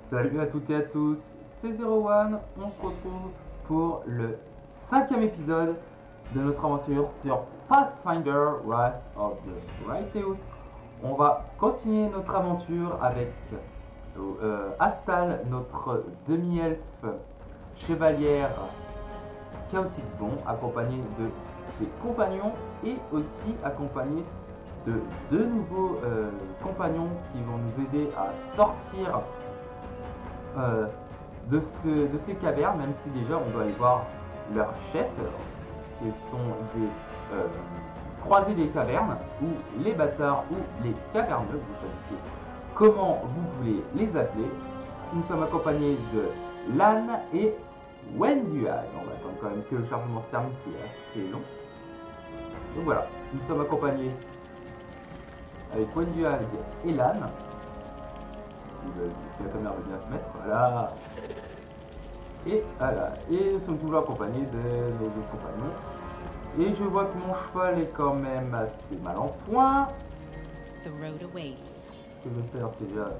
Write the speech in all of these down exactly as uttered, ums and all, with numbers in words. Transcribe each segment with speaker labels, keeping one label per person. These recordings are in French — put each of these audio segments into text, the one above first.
Speaker 1: Salut à toutes et à tous, c'est zéro one, on se retrouve pour le cinquième épisode de notre aventure sur Pathfinder Wrath of the Righteous. On va continuer notre aventure avec euh, Astal, notre demi-elfe chevalière chaotique bon, accompagnée de ses compagnons et aussi accompagnée de deux nouveaux euh, compagnons qui vont nous aider à sortir euh, de, ce, de ces cavernes, même si déjà on doit aller voir leur chef. Ce sont des euh, croisés des cavernes, ou les bâtards, ou les caverneux, vous choisissez comment vous voulez les appeler. Nous sommes accompagnés de Lan et Wendual. On va attendre quand même que le chargement se termine, qui est assez long. Donc voilà, nous sommes accompagnés avec Wendual et Lan. Si, le, si la caméra veut bien se mettre, voilà. Et voilà, et nous sommes toujours accompagnés de nos deux compagnons. Et je vois que mon cheval est quand même assez mal en point. Ce que je vais faire, c'est déjà...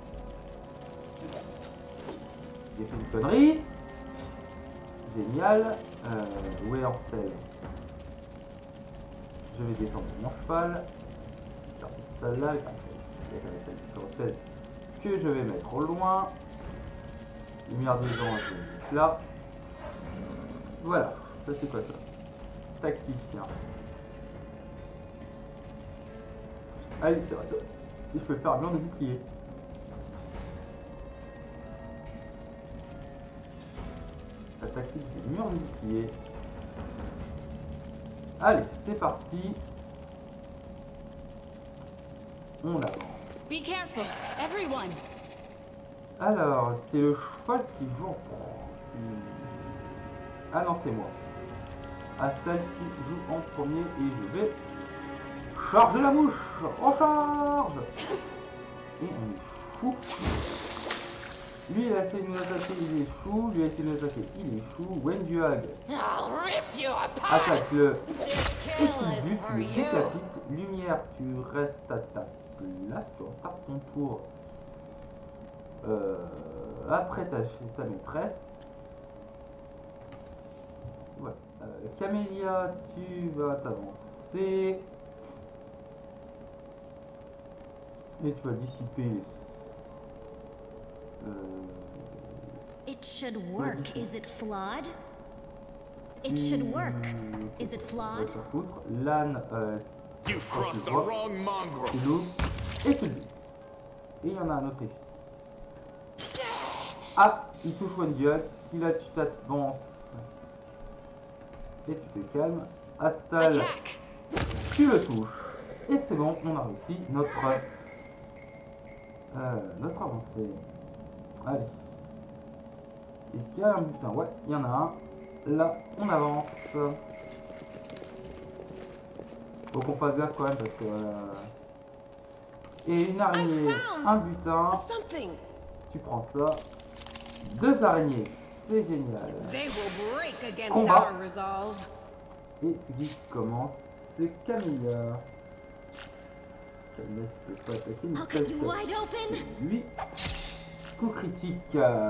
Speaker 1: J'ai fait une connerie. Génial. Euh, où est Ansel? Je vais descendre mon cheval. Celle-là, les caractéristiques Ansel que je vais mettre au loin. Lumière de gens, je vais mettre là. Voilà, ça c'est quoi ça? Tacticien. Allez, c'est vrai. Et je peux faire un mur de bouclier. La tactique du mur de bouclier. Allez, c'est parti. On avance.
Speaker 2: Be careful, everyone.
Speaker 1: Alors, c'est le cheval qui joue. Qui... Ah non, c'est moi. Astal qui joue en premier et je vais charger la mouche. Recharge. Et on est chou. Lui il a essayé de nous attaquer, il est chou. Lui il a essayé de nous attaquer, il est chou. Wenduag attaque le et qui bute, le décapite. Lumière, tu restes à ta place, tu retardes ton tour. Euh, après ta, ta maîtresse. Ouais. Euh, Camélia, tu vas t'avancer. Et tu vas dissiper les... Euh...
Speaker 3: It should work. Is it flawed? It should work. Is it flawed?
Speaker 1: Lan, euh,
Speaker 4: You've crossed the wrong mongrel.
Speaker 1: Tu l'ouvres et tu le butes. Et il y en a un autre ici. Ah, il touche Wendual. Si là tu t'avances et tu te calmes, Astal, tu le touches. Et c'est bon, on a réussi notre, euh, notre avancée. Allez. Est-ce qu'il y a un butin? Ouais, il y en a un. Là, on avance. Faut qu'on fasse gaffe quand même parce que... Euh... Et une araignée, un butin. Tu prends ça. Deux araignées, c'est génial. Combat. Et c'est qui commence? C'est Camélia. Camélia, tu peux pas attaquer, mais tu peux attaquer. Lui. Coup critique. Euh...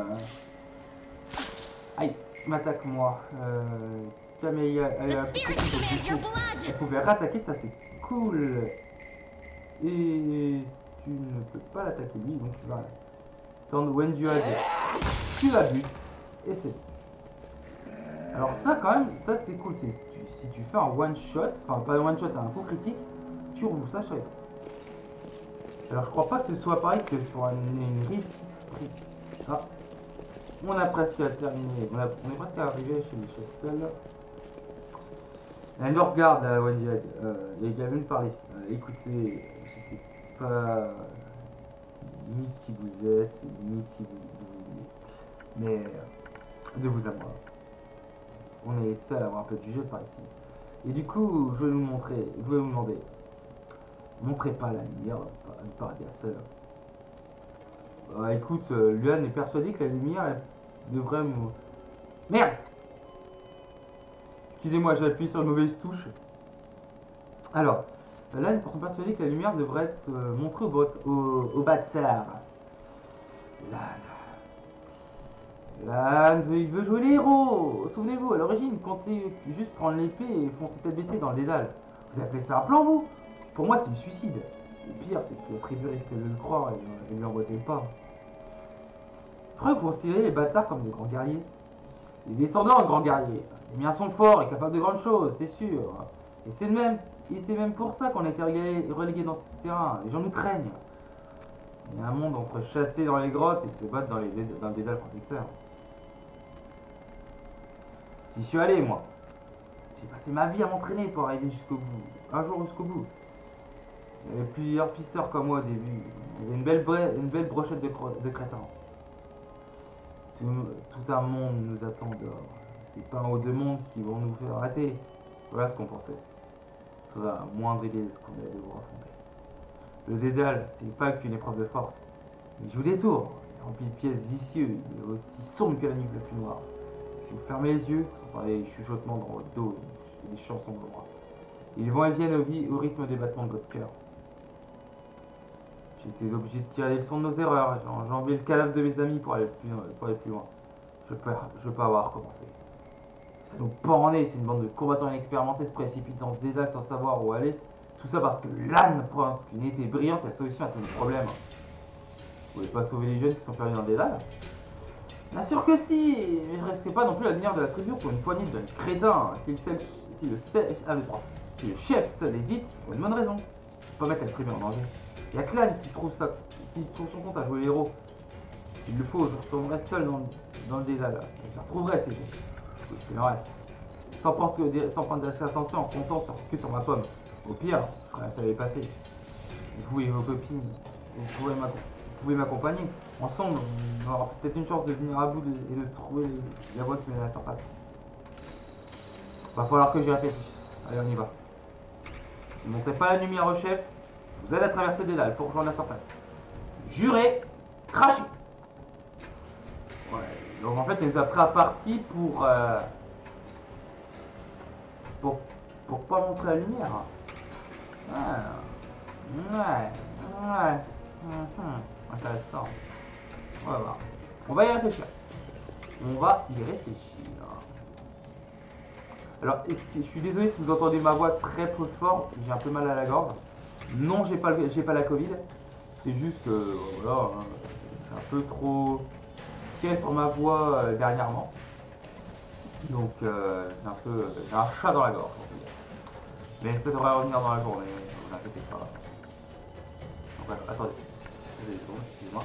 Speaker 1: Aïe, m'attaque-moi. Euh... Camélia, elle, a elle pouvait rattaquer, ça c'est cool. Et tu ne peux pas l'attaquer lui, donc tu vas attendre Wendual. Tu la butes et c'est bon. Alors ça quand même, ça c'est cool. Tu, si tu fais un one shot, enfin pas un one shot, un coup critique, tu rejoues ça sur les temps. Alors je crois pas que ce soit pareil que pour une, une réussite. Ah, on a presque terminé, on, a, on est presque arrivé chez le chef seul. Elle me regarde la Wendual, euh, il a même parlé. Euh, écoutez, je sais pas ni qui vous êtes, ni qui vous, vous mais euh, de vous à moi. On est seul à avoir un peu du jeu par ici. Et du coup, je vais vous montrer, je vais vous demander, montrez pas la lumière du paradis à seul. Bah écoute, euh, Luan est persuadé que la lumière elle devrait me... Merde! Excusez-moi, j'ai appuyé sur une mauvaise touche. Alors, là, ils sont persuadés que la lumière devrait être euh, montrée au, bot, au, au bâtard. Là, Là, il veut jouer les héros. Souvenez-vous, à l'origine, comptez juste prendre l'épée et foncer tête baissée dans le dédale. Vous appelez ça un plan, vous? Pour moi, c'est du suicide. Le pire, c'est que la tribu risque de le croire et de lui emboîter le pas. Je crois que vous considérez les bâtards comme des grands guerriers. Les descendants de grands guerriers. Les miens sont forts et capables de grandes choses, c'est sûr. Et c'est même, et c'est même pour ça qu'on a été relégués relégué dans ce terrain. Les gens nous craignent. Il y a un monde entre chasser dans les grottes et se battre dans, les, dans le dédale protecteur. J'y suis allé, moi. J'ai passé ma vie à m'entraîner pour arriver jusqu'au bout. Un jour jusqu'au bout. Il y avait plusieurs pisteurs comme moi au début. Ils avaient une belle, une belle brochette de, de crétins. Tout, tout un monde nous attend dehors. C'est pas un ou deux mondes qui vont nous faire arrêter. Voilà ce qu'on pensait. Ça a moindre idée de ce qu'on allait devoir affronter. Le dédale, c'est pas qu'une épreuve de force. Il joue des tours. Il est rempli de pièces vicieuses. Il est aussi sombre que la nuit la plus noire. Si vous fermez les yeux, vous entendez des chuchotements dans votre dos et des chansons de l'ombre. Ils vont et viennent au, au rythme des battements de votre cœur. J'ai été obligé de tirer les leçons de nos erreurs. J'ai enlevé le cadavre de mes amis pour aller plus, pour aller plus loin. Je peux, je peux avoir recommencé. Ça nous pend en nez, c'est une bande de combattants inexpérimentés se précipitent dans ce dédale sans savoir où aller. Tout ça parce que l'âne pense qu'une épée brillante est la solution à tous nos problèmes. Vous pouvez pas sauver les jeunes qui sont perdus dans le dédale? Bien sûr que si, mais je risquerai pas non plus l'avenir de la tribu pour une poignée de jeunes crétins. Si le, seul, si, le seul, ah, si le chef seul hésite, c'est pour une bonne raison. Faut pas mettre la tribu en danger. Il y a que l'âne qui trouve, ça, qui trouve son compte à jouer les héros. S'il le faut, je retournerai seul dans, dans le dédale. Et je retrouverai ces jeux. Où est-ce qu'il en reste? Sans prendre, sans prendre de l'ascension en comptant sur, que sur ma pomme. Au pire, je serai la seule à y passer. Vous et vos copines, vous pouvez m'accompagner. Ensemble, on aura peut-être une chance de venir à bout de, et de trouver les, la voie qui mène à la surface. Va falloir que j'y réfléchisse. Allez, on y va. Si vous ne montrez pas la lumière au chef, je vous aide à traverser des dalles pour rejoindre la surface. Jurez, crachez. Ouais, donc en fait, elle nous a pris à partie pour, euh, pour, pour pas montrer la lumière. Ah, ouais, ouais, mmh, intéressant. On va voir. On va y réfléchir. On va y réfléchir. Alors, est-ce que, je suis désolé si vous entendez ma voix très peu fort, j'ai un peu mal à la gorge. Non, j'ai pas, j'ai pas la Covid. C'est juste que, voilà, hein, j'ai un peu trop tiré sur ma voix euh, dernièrement. Donc, euh, j'ai un peu, j'ai un chat dans la gorge. Mais ça devrait revenir dans la journée, ne vous inquiétez pas. Donc, voilà, attendez. Excusez-moi.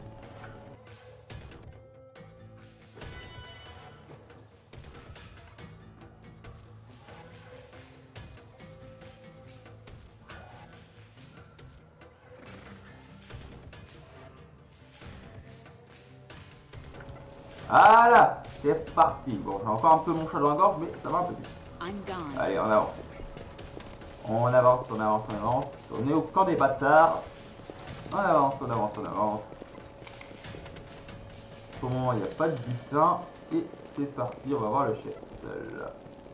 Speaker 1: Voilà, c'est parti. Bon, j'ai encore un peu mon chat dans la gorge, mais ça va un peu plus. Allez, on avance. On avance, on avance, on avance. On est au camp des bâtards. On avance, on avance, on avance. Pour le moment, il n'y a pas de butin. Et c'est parti, on va voir le chef seul.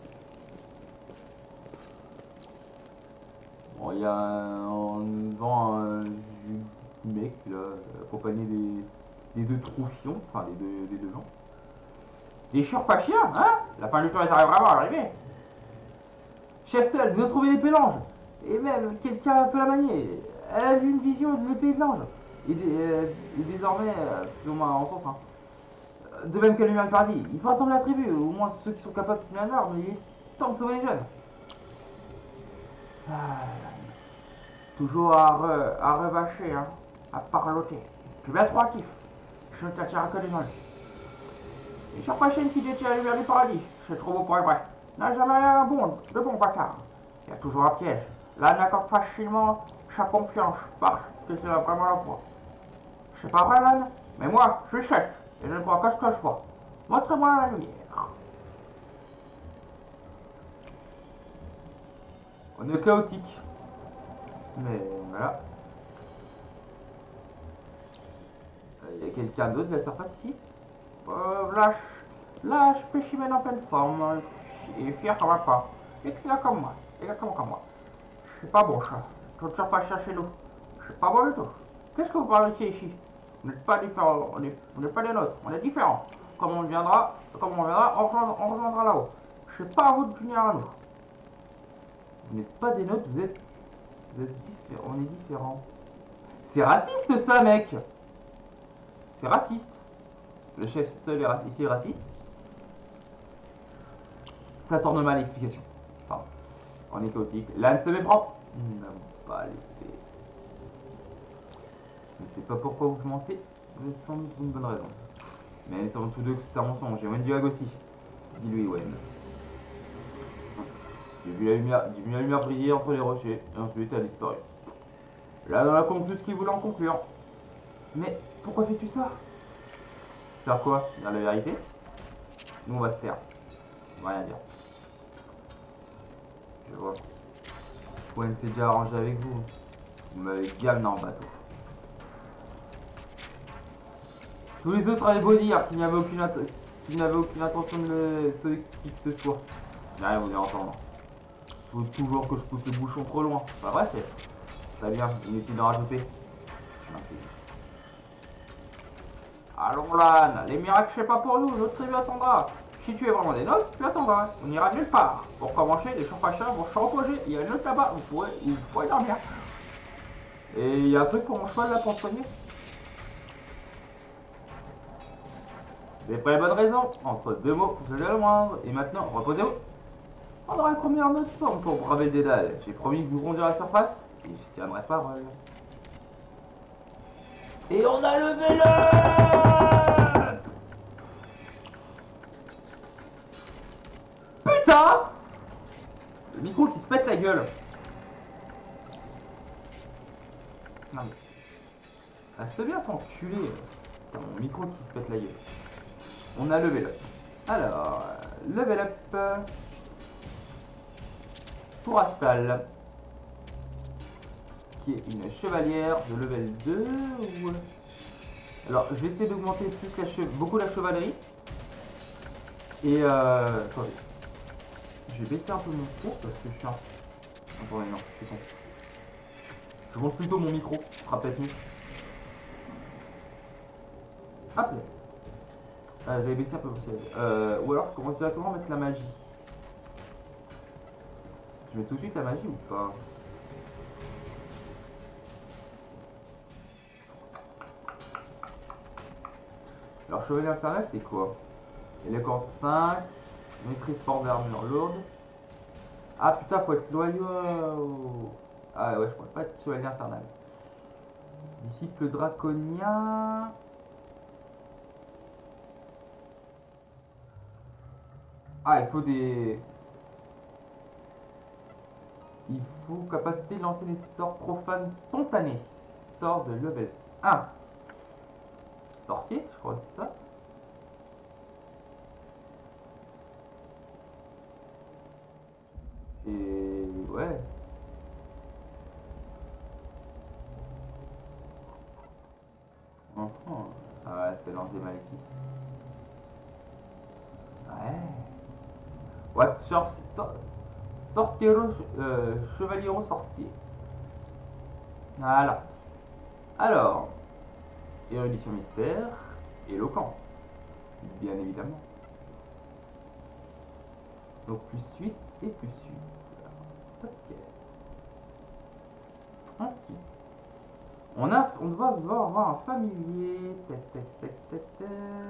Speaker 1: Bon, il y a un, on vend un mec là, accompagné des, des deux troufions, enfin des deux, des deux gens. Des surfachiens, hein? La fin du temps, ils arrivent vraiment à arriver. Chef seul, vous avez trouvé l'épée de l'ange. Et même, quelqu'un un peu la manier. Elle a vu une vision de l'épée de l'ange. Et, euh, et désormais, euh, plus ou moins en sens, hein. De même que l'humain le paradis. Il faut rassembler la tribu, au moins ceux qui sont capables de tenir la norme, mais il est temps de sauver les jeunes. Ah, toujours à, re, à revacher, hein, à parloter. Tu es bien trop actif. Je ne t'attire que des ennuis. Les surfachiens qui détient la lumière du paradis, c'est trop beau pour être vrai. N'a jamais rien bon, de bon bâtard. Il y a toujours un piège. Là, n'accorde facilement sa confiance parce que c'est vraiment la foi. C'est pas vrai, man, mais moi, je suis chef et je ne crois qu'à ce que je vois. Montrez-moi la lumière. On est chaotique. Mais voilà. Il y a quelqu'un d'autre de la surface ici? euh, Lâche. Lâche, spécimen en pleine forme. Et fier comme un pas. Excellent comme moi. Exactement comme moi. Je suis pas bon, chat. Toute surface chez nous. Je suis pas bon du tout. Qu'est-ce que vous parlez ici? Vous n'êtes pas différents. Vous n'êtes pas des nôtres. On est différents. comme on viendra, comme on viendra, on rejoindra, on rejoindra là-haut. Je sais pas à vous de venir à nous. Vous n'êtes pas des nôtres, vous êtes, vous êtes différents. On est différents. C'est raciste ça, mec. C'est raciste. Le chef seul était raciste. Ça tourne mal l'explication. Pardon. On est chaotique. L'âne se méprend. Non, pas l'épée. Je ne sais pas pourquoi vous mentez. Vous avez sans doute une bonne raison. Mais nous savons tous deux que c'est un mensonge. Et Wen Diag aussi. Dis-lui, Wen. J'ai vu la lumière, j'ai vu la lumière briller entre les rochers. Et ensuite, elle a disparu. Là, dans la conclut ce qu'il voulait en conclure. Mais pourquoi fais-tu ça? Faire quoi? Dire la vérité? Nous, on va se taire. On va rien dire. Je vois. Wen s'est déjà arrangé avec vous. Vous m'avez galené en bateau. Tous les autres avaient beau dire qu'il n'y avait aucune, qu'il n'avait aucune intention de le sauver qui que ce soit. J'ai rien voulu entendre. Faut toujours que je pousse le bouchon trop loin. Pas vrai, chef? Très bien, inutile d'en rajouter. Je m'incline. Allons, l'âne, les miracles, c'est pas pour nous, notre tribu attendra. Si tu es vraiment des notes, tu attendras. On n'ira nulle part. Pour commencer, les champachins vont se reposer. Il y a une note là-bas, vous pourrez, vous pourrez dormir. Et il y a un truc pour mon cheval là pour soigner. C'est pas la bonne raison. Entre deux mots, je l'ai le moindre. Et maintenant, reposez-vous. On devrait être mis en notre forme pour braver le dédale. J'ai promis que nous rondions la surface. Et je tiendrai parole. Et on a levé le... Putain! Le micro qui se pète la gueule. Non mais... Reste bien t'enculé. Putain, mon micro qui se pète la gueule. On a levé up. Alors... Level up... Pour Astal. Qui est une chevalière de level deux ou... Alors je vais essayer d'augmenter plus la che... beaucoup la chevalerie. Et euh... attendez. Je vais baisser un peu mon sourd parce que je suis un... Attendez, non, je suis con. Je monte plutôt mon micro, ce sera peut-être mieux. Hop là. Euh, J'avais baissé un peu mon siège. Euh, ou alors je commence directement à mettre la magie. Je mets tout de suite la magie ou pas? Alors chevalier infernal c'est quoi? Éloquence cinq, maîtrise port d'armure lourde. Ah putain faut être loyaux. Ah ouais je pourrais pas être chevalier infernal. Disciple draconien. Ah il faut des... Il faut capacité de lancer des sorts profanes spontanés. Sort de level un. Sorcier, je crois que c'est ça. Et ouais. Uh -huh. Ah ouais, c'est lancer Maléfice. Ouais. What sorcier, sor sorciero, euh, chevaliero sorcier. Voilà. Alors. Érudition mystère, éloquence, bien évidemment. Donc plus huit et plus huit. Ok. Ensuite, on, a, on doit avoir un familier. Tac, tac, tac, tac, tac.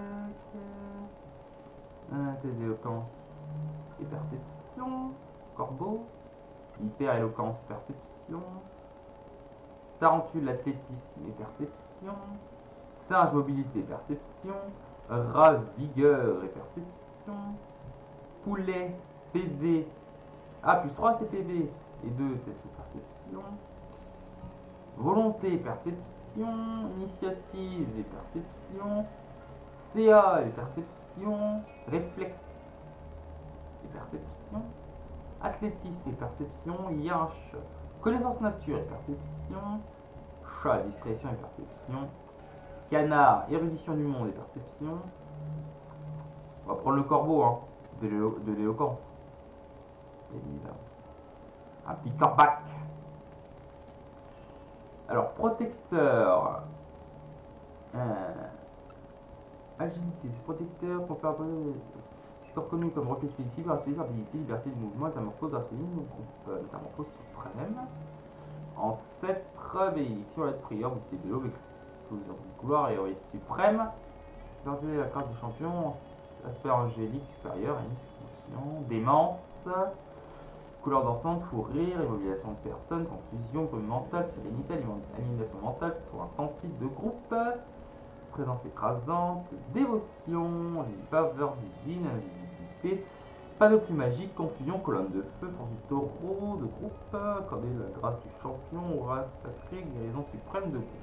Speaker 1: Un test d'éloquence et perception. Corbeau. Hyper éloquence, perception. Tarentule, athlétisme et perception. Singe, mobilité, perception. Rat, vigueur et perception. Poulet, P V. Ah, plus trois c'est P V. Et deux test de perception. Volonté, perception. Initiative et perception. C A et perception. Réflexe et perception. Athlétisme et perception. Yinche. Connaissance nature et perception. Chat, discrétion et perception. Canard, érudition du monde et perception. On va prendre le corbeau, hein, de l'éloquence. Un petit corbac. Alors, protecteur. Euh, Agilité, ses protecteurs pour faire apparaître score connu comme repli spécifique grâce à ses habilités, liberté de mouvement, métamorphose grâce à une groupe euh, métamorphose suprême. Ancêtre, bénédiction, lettre prière, bouclier de l'eau, explosion du couloir et héroïsme suprême. Gardez la carte du champion, aspect angélique supérieur, expulsion, démence, couleur dansante, fou rire, immobilisation de personnes, confusion, brume mentale, sérénité, alimentation mentale, soit intensif de groupe, présence écrasante, dévotion, faveur divine, invisibilité, panoplie magique, confusion, colonne de feu, force du taureau, de groupe, accorder la grâce du champion, aura sacrée, guérison suprême de groupe.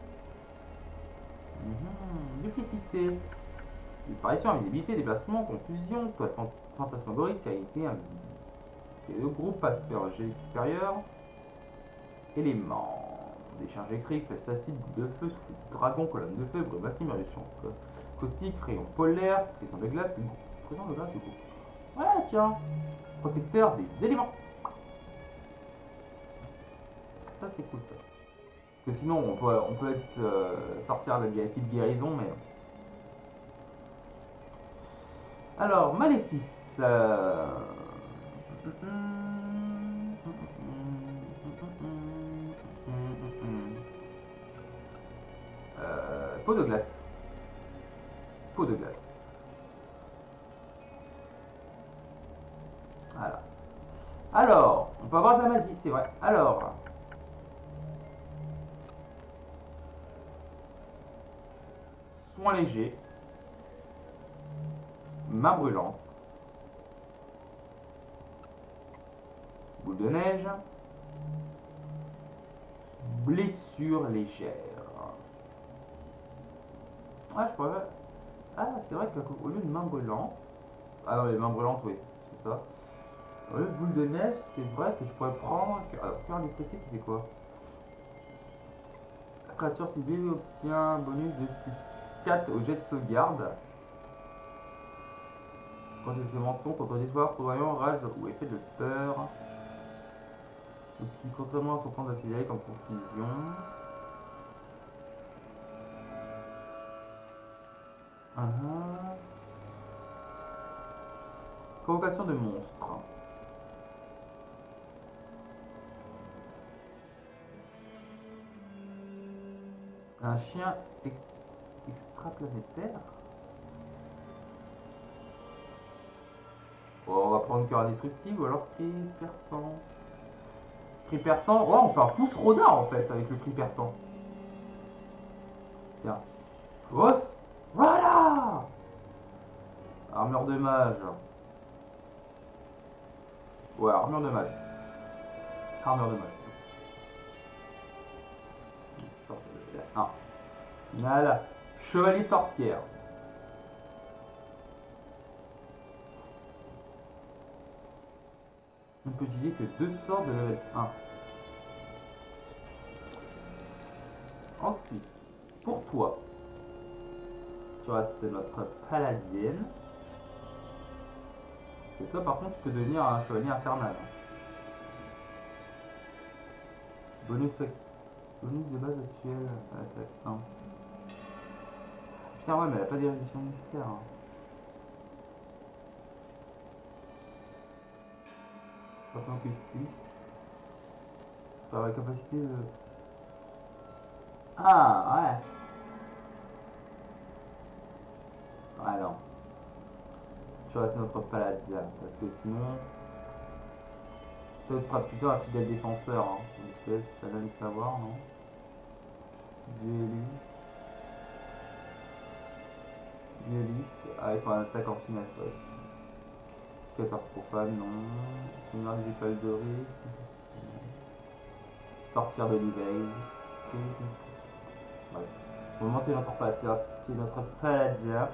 Speaker 1: Mmh. Duplicité, disparition, invisibilité, déplacement, confusion, toile fantasmagorique, sérénité, invisibilité de groupe, aspect angélique supérieur, éléments. Décharge électrique, flèche acide, boule de feu, souffle de dragon, colonne de feu, brume massive, éruption caustique, rayon polaire, prison de glace, du coup. Prison de glace du coup. Ouais, tiens. Protecteur des éléments. Ça, c'est cool ça. Parce que sinon, on peut, on peut être euh, sortir de la directive guérison, mais. Alors, maléfice. Euh... Euh, peau de glace. Peau de glace. Voilà. Alors, on peut avoir de la magie, c'est vrai. Alors. Soin léger. Main brûlante. Boule de neige. Blessure légère. Ah, je pourrais... Ah, c'est vrai qu'au lieu de main brûlante... Ah non, les mains brûlantes, oui, c'est ça. Au lieu de boule de neige, c'est vrai que je pourrais prendre... Alors, cœur destructif, ça fait quoi? La créature civile obtient un bonus de plus quatre au jet de sauvegarde. Quand il se menton contre l'espoir, foudroyant, rage ou effet de peur. Ce qui, contrairement à son plan d'accélérer comme confusion... Uh-huh. Convocation de monstres. Un chien e extraplanétaire. Bon, on va prendre cœur indestructible ou alors cri perçant. Cri perçant. Oh, on fait un pouce rodard en fait avec le cri perçant. Tiens. Fausse. Voilà. Armure de mage. Ouais, armure de mage. Armure de mage. Ah. Voilà. Chevalier sorcière. On peut utiliser que deux sorts de level un. Ensuite, pour toi, tu restes notre paladienne. Et toi, par contre, tu peux devenir un chevalier infernal. Bonus, bonus de base actuelle à l'attaque un. Putain, ouais, mais elle a pas d'érudition mystère. Hein. Champion styliste. Par la capacité de. Ah, ouais. Ouais, non. Tu restes notre paladin, parce que sinon. Toi, tu seras plutôt un fidèle défenseur, hein. Espèce, t'as l'air de savoir, non? Dueliste. Dueliste. Ah, il faut un attaque en finesse, ouais. Scatter profane, non. Seigneur des étoiles dorées. Sorcière de l'éveil. Bref. On va monter notre paladin. notre paladin.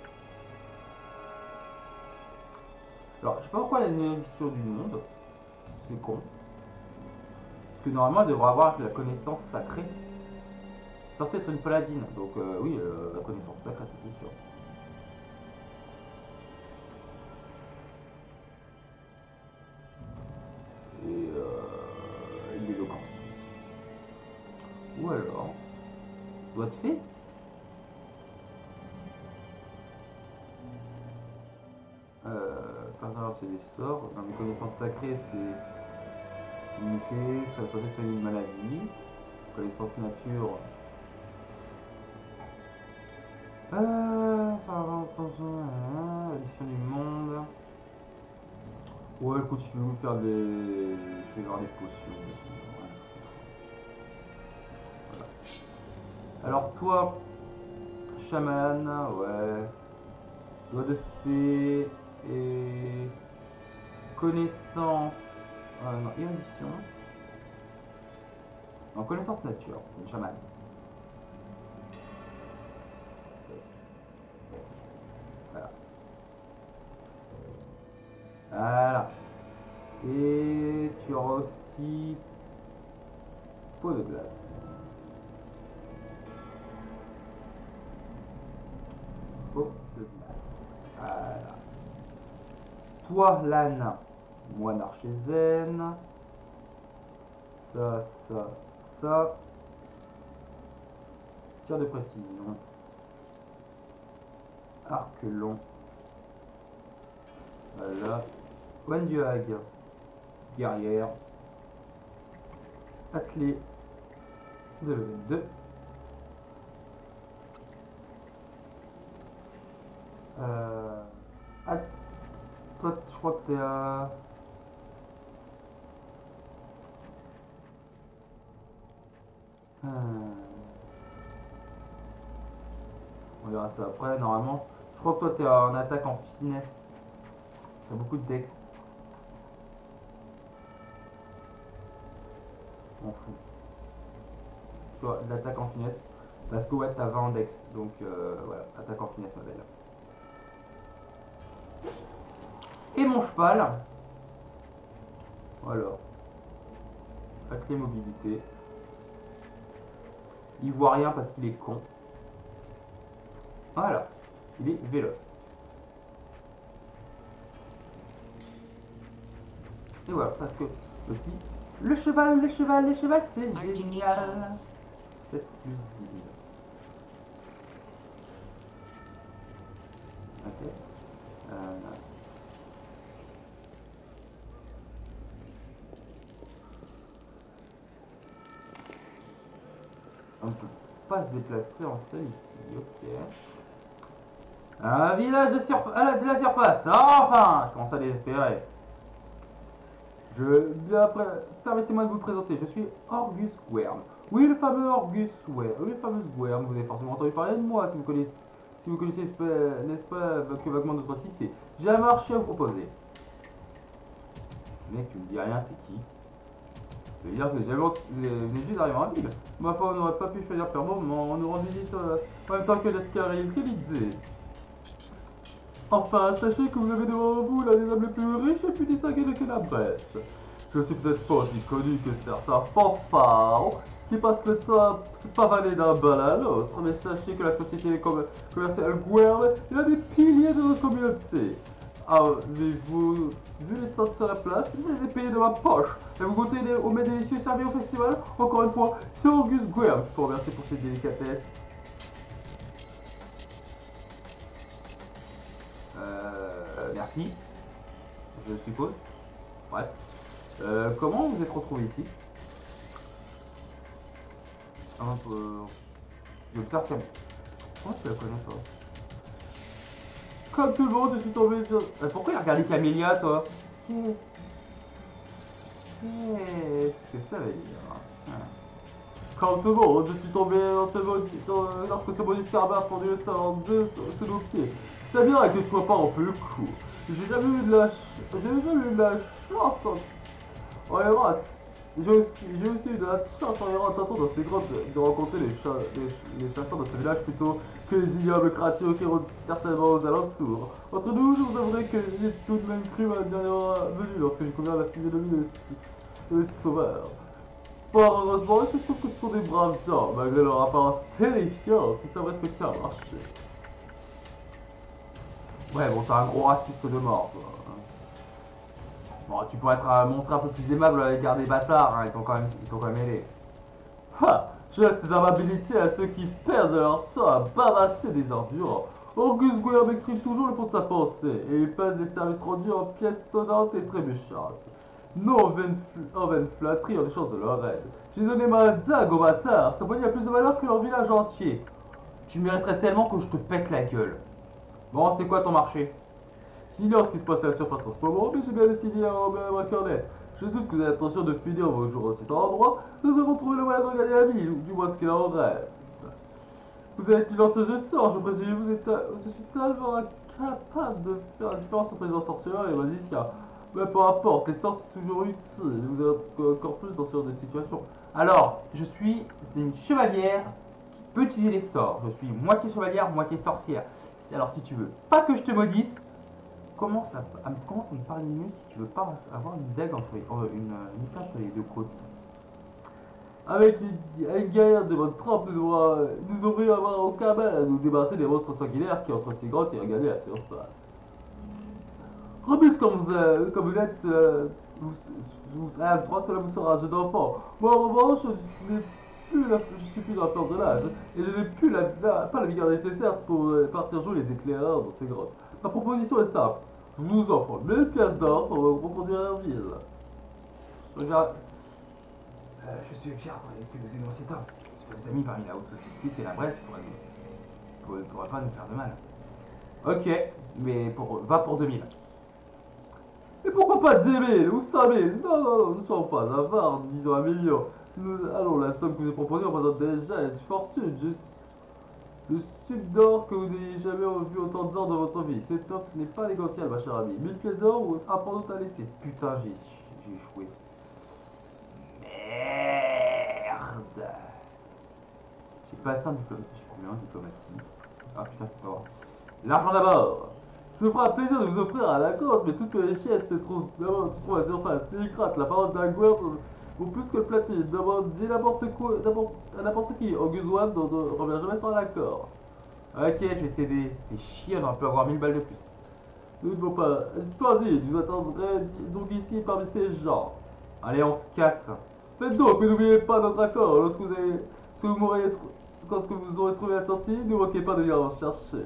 Speaker 1: Alors, je sais pas pourquoi la meilleure édition du monde. C'est con. Parce que normalement, elle devrait avoir la connaissance sacrée. C'est censé être une paladine. Donc, euh, oui, euh, la connaissance sacrée, ça c'est sûr. Et euh, l'éloquence. Ou alors, doigt de fée. c'est des sorts. Dans mes connaissances sacrées, c'est limité sur la protection d'une maladie. Connaissance nature. Euh, ça avance dans un. Addition du monde. Ouais, écoute, je vais vous faire des. Je vais voir des potions. Voilà. Alors, toi, chaman, ouais. Doigt de fée et. Connaissance. Ah non, érudition. En connaissance nature, une chaman. Voilà. Voilà. Et tu auras aussi peau de glace. Peau de glace. Voilà. Toi, l'âne, moine archer zen. Ça, ça, ça. Tir de précision. Arc long. Voilà. Wan du Hag. Guerrière. Attelé. De level deux. Euh. Ah, toi, je crois que t'es à. Hmm. On verra ça après. Normalement, je crois que toi, t'es en attaque en finesse. T'as beaucoup de dex. M'en fous. Tu vois, de l'attaque en finesse. Parce que ouais, t'as vingt en dex. Donc euh, voilà, attaque en finesse, ma belle. Et mon cheval. Voilà. Attelé mobilité. Il voit rien parce qu'il est con. Voilà. Il est véloce. Et voilà, parce que aussi, le cheval, le cheval, le cheval, c'est génial. sept plus dix-neuf. Ok. Euh... On ne peut pas se déplacer en selle ici, ok. Un village de, surf... ah, de la surface, enfin, je commence à désespérer. Je... Permettez-moi de vous présenter, je suis Orgus Gwern. Oui, le fameux Orgus Gwern. Oui, le fameux Gwern, vous avez forcément entendu parler de moi si vous connaissez, si vous connaissez n'est-ce pas, que vaguement notre cité. J'ai un marché à vous proposer. Mec, tu me dis rien, t'es qui? Je veux dire que vous venez juste d'arriver en ville. Ma foi, on n'aurait pas pu choisir pire moment, on nous rend visite euh, en même temps que l'Escaril, quelle idée. Enfin, sachez que vous avez devant vous l'un des hommes les plus riches et plus distingués de Kenabest. Je suis peut-être pas aussi connu que certains fanfares qui passent le temps à se pavaner d'un bal à l'autre, mais sachez que la société commerciale Gwern est l'un des piliers de notre communauté. Avez-vous vu les temps sur la place? Je les ai payés de ma poche. Et vous goûtez aux mets délicieux servis au festival? Encore une fois, c'est Orgus Gwern qu'il faut remercier pour ces délicatesses. Euh, merci. Je suppose. Bref. Euh, comment vous êtes retrouvé ici? Ah, euh, J'observe comme... Comment tu la connais, toi? Comme tout le monde, je suis tombé sur... Euh, pourquoi il a regardé Camélia, toi? Qu'est-ce... Qu'est-ce que ça veut dire? Comme tout le monde, je suis tombé dans ce maudit... Dans... lorsque ce maudit scarabée a fondu le salon de sous nos pieds. C'est bien que tu sois pas rompu le coup. J'ai jamais eu de la... Ch... J'ai jamais eu de la chance en... En errant... J'ai aussi, aussi eu de la chance en errant tantôt dans ces grottes de, de rencontrer les, cha... les... les chasseurs de ce village plutôt que les ignobles créatures qui rôdent certainement aux alentours. Entre nous, je vous avouerai que j'ai tout de même cru ma dernière venue lorsque j'ai couvert la physionomie de, de ce sauveur. Fort heureusement, il se trouve que ce sont des braves gens, malgré leur apparence terrifiante, ils savent respecter un marché. Ouais, bon, t'es un gros raciste de mort, toi. Bon, tu pourrais être euh, montré un peu plus aimable à l'égard des bâtards, hein, ils t'ont quand même, ils t'ont quand même aidé. Ha! Je laisse ces amabilités à ceux qui perdent leur temps à bavasser des ordures. Argus Guerre m'exprime toujours le fond de sa pensée, et il peine les services rendus en pièces sonnantes et trébuchantes. Non, vaine, en vaine flatterie en échange de leur aide. J'ai donné ma dague au bâtard, sa poignée a plus de valeur que leur village entier. Tu mériterais tellement que je te pète la gueule. Bon, c'est quoi ton marché? J'ignore ce qui se passe à la surface en ce moment, mais j'ai bien décidé à m'accorder. Je doute que vous ayez l'intention de finir vos jours à cet endroit. Nous devons trouver le moyen de gagner la ville, ou du moins ce qu'il en reste. Vous êtes une lanceuse de sorts, je présume. Vous êtes, je suis tellement incapable de faire la différence entre les ensorceleurs et les magiciens. Mais peu importe, les sorts c'est toujours utile. Vous êtes encore plus dans ce genre de situation. Alors, je suis une chevalière qui peut utiliser les sorts. Je suis moitié chevalière, moitié sorcière. Alors, si tu veux pas que je te maudisse, commence à, à, commence à me parler mieux si tu veux pas avoir une dague entre les, euh, une, une épée entre les deux côtes. Avec une, une guerrière de votre trempe, nous devons nous ouvrir avoir aucun mal à nous débarrasser des monstres sanguinaires qui entrent ces grottes et regarder la surface. Robuste comme vous, euh, comme vous l'êtes, euh, vous, vous, ah, droit, cela vous sera un jeu d'enfant. Moi en revanche, je n'ai plus la, je suis plus dans la fleur de l'âge et je n'ai plus la, la, pas la vigueur nécessaire pour euh, partir jouer les éclaireurs dans ces grottes. Ma proposition est simple. Je vous offre mille pièces d'or pour reconduire la ville. Je regarde. Euh, je suggère que nous ayons cet homme. Si des amis parmi la haute société ténébreuse pourraient pourrait, pourrait pas nous faire de mal. Ok, mais pour, va pour deux mille. Mais pourquoi pas dix mille ou cinq mille? Non, non, non, nous ne sommes pas avares, disons un million. Nous, allons, la somme que vous avez proposée représente déjà une fortune. Juste le sucre d'or que vous n'ayez jamais vu autant d'or dans votre vie. Cette offre n'est pas négociable, ma chère amie. mille pièces d'or ou sera pour nous à laisser. Putain, j'ai échoué. Merde. J'ai passé un diplôme. J'ai combien en diplomatie? Ah putain, c'est pas voir. L'argent d'abord. Je me ferai un plaisir de vous offrir à la côte, mais toutes les richesses se trouvent d'abord se trouvent à la surface. Télécrate, la parole d'un guerre vaut plus que le platine. D'abord, dis n'importe quoi à n'importe qui. Auguste One ne revient jamais sans un accord. Ok, je vais t'aider. Fais chier, on peut avoir mille balles de plus. Nous ne devons pas. Splendide, je vous attendrai donc ici parmi ces gens. Allez, on se casse. Faites donc, mais n'oubliez pas notre accord. Lorsque vous avez, lorsque vous m'aurez, lorsque vous aurez trouvé la sortie, ne manquez pas de venir en chercher.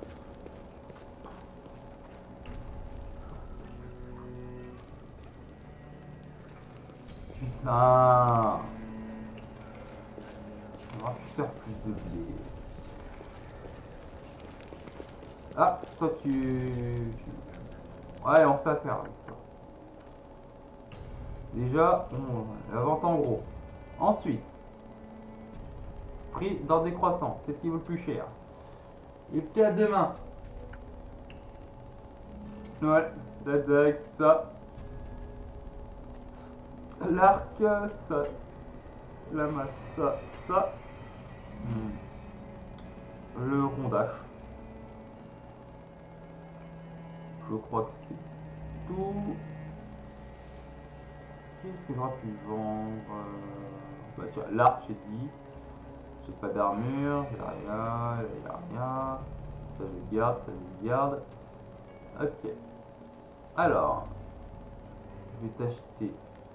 Speaker 1: Putain. On aura pu faire plus de blé. Ah, toi tu... tu... Ouais, on fait affaire avec toi. Déjà, on... la vente en gros. Ensuite, prix d'ordre décroissant. Qu'est-ce qui vaut le plus cher? Épée à deux mains. Ouais, la dague, ça. L'arc, ça. La masse, ça, ça. Hmm. Le rondage. Je crois que c'est tout. Qu'est-ce que j'aurais pu vendre? Bah tiens, l'arc j'ai dit. J'ai pas d'armure, j'ai rien, il a rien. Ça je garde, ça je garde. Ok. Alors, je vais t'acheter.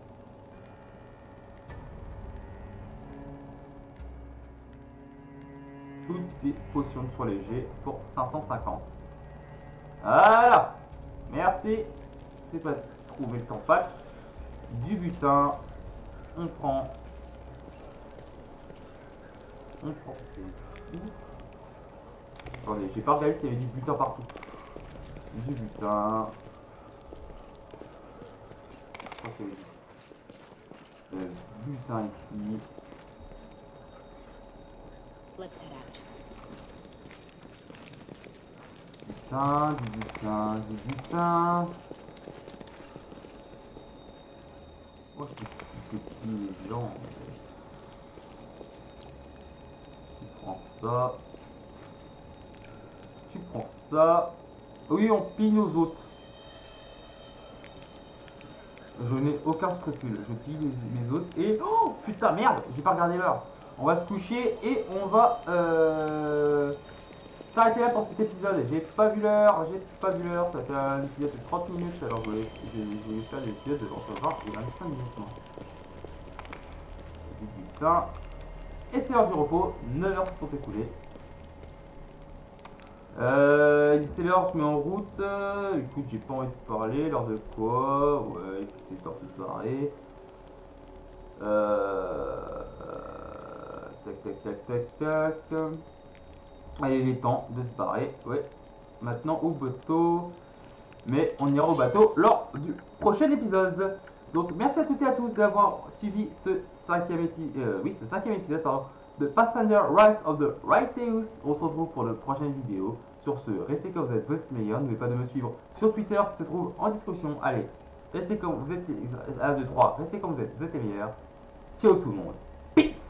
Speaker 1: Toutes tes potions de soins légers pour cinq cent cinquante. Voilà. Merci. C'est pas trouver le tampax. Du butin. On prend. On prend. Attendez, j'ai pas regardé s'il y avait du butin partout. Du butin. Je crois qu'il y avait du butin ici.
Speaker 2: Let's head out.
Speaker 1: Butin, du butin, du butin. Oh, c'est des petits gens. Tu prends ça. Tu prends ça. Oui, on pille aux autres. Je n'ai aucun scrupule. Je pille mes autres et... Oh putain, merde, j'ai pas regardé l'heure. On va se coucher et on va euh, s'arrêter là pour cet épisode. J'ai pas vu l'heure, j'ai pas vu l'heure. Ça fait un épisode de trente minutes. Alors je voulais, je voulais faire des épisodes de entre vingt et vingt-cinq minutes. Putain. Et c'est l'heure du repos. neuf heures se sont écoulées. Euh, il c'est l'heure, je mets en route. Euh, écoute, j'ai pas envie de parler. L'heure de quoi? Ouais, écoute, c'est l'heure de soirée. Euh, tac, tac, tac, tac, tac. Allez, il est temps de se barrer. Ouais. Maintenant au bateau. Mais on ira au bateau lors du prochain épisode. Donc merci à toutes et à tous d'avoir suivi ce cinquième épisode. Euh, oui, ce cinquième épisode pardon, de Pathfinder Rise of the Righteous. On se retrouve pour la prochaine vidéo. Sur ce, restez comme vous êtes, vous êtes meilleurs. N'oubliez pas de me suivre sur Twitter qui se trouve en description. Allez, restez comme vous êtes. un, deux, trois, restez comme vous êtes, vous êtes les meilleurs. Ciao tout le monde. Peace.